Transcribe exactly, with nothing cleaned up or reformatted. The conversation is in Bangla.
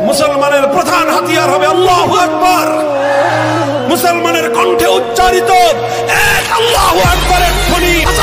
মুসলমানের প্রধান হাতিয়ার হবে আল্লাহু আকবার। মুসলমানের কণ্ঠে উচ্চারিত এক আল্লাহু আকবারের ধ্বনি